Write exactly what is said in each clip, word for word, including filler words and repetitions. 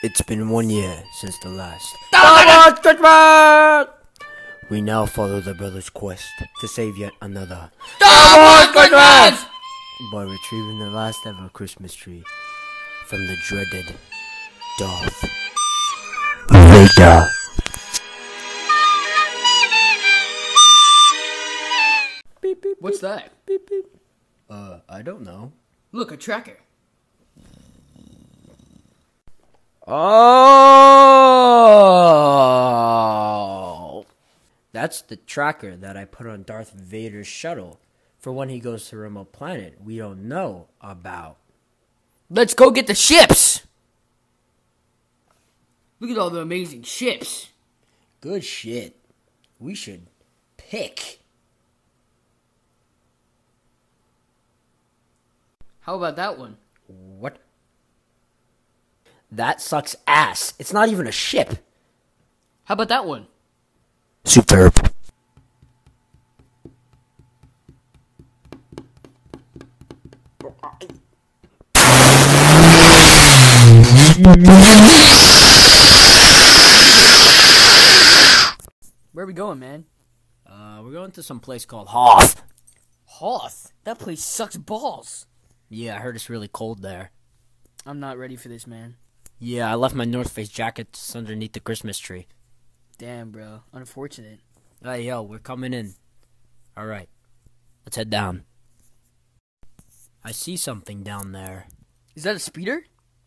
It's been one year since the last. Star Wars Christmas! We now follow the brothers' quest to save yet another Star Wars Christmas! by retrieving the last ever Christmas tree from the dreaded Darth Vader. Beep, beep, What's that? Beep, beep. Uh, I don't know. Look, a tracker. Oh! That's the tracker that I put on Darth Vader's shuttle for when he goes to a remote planet we don't know about. Let's go get the ships! Look at all the amazing ships. Good shit. We should pick. How about that one? What? That sucks ass. It's not even a ship. How about that one? Superb. Where are we going, man? Uh, we're going to some place called Hoth. Hoth? That place sucks balls. Yeah, I heard it's really cold there. I'm not ready for this, man. Yeah, I left my North Face jacket just underneath the Christmas tree. Damn, bro. Unfortunate. Hey, yo, we're coming in. Alright, let's head down. I see something down there. Is that a speeder?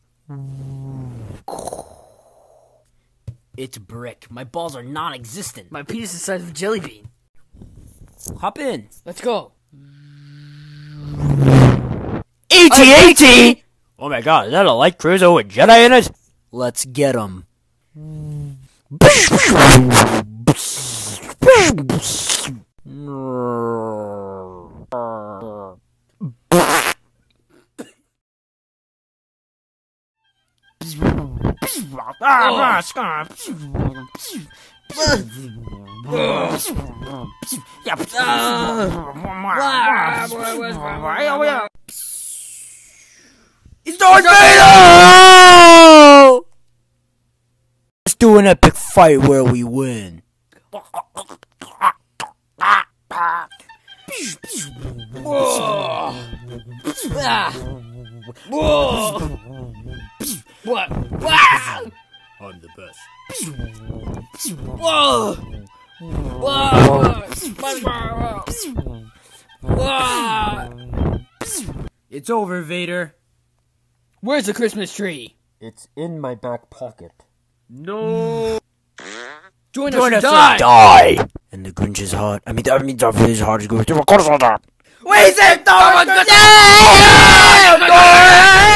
It's brick. My balls are non-existent. My penis is the size of a jelly bean. Hop in. Let's go. A T A T! Oh my god, is that a light cruiser with Jedi in it? Let's get him. It's Darth Vader! Let's do an epic fight where we win. What? I'm the best. Whoa! Whoa! Whoa! It's over, Vader. Where's the Christmas tree? It's in my back pocket. No. Join, Join us us or die. or die! And the Grinch's heart. I mean, I mean, Darth Vader's heart is going to. Of course, I'll die. We saved Darth Vader!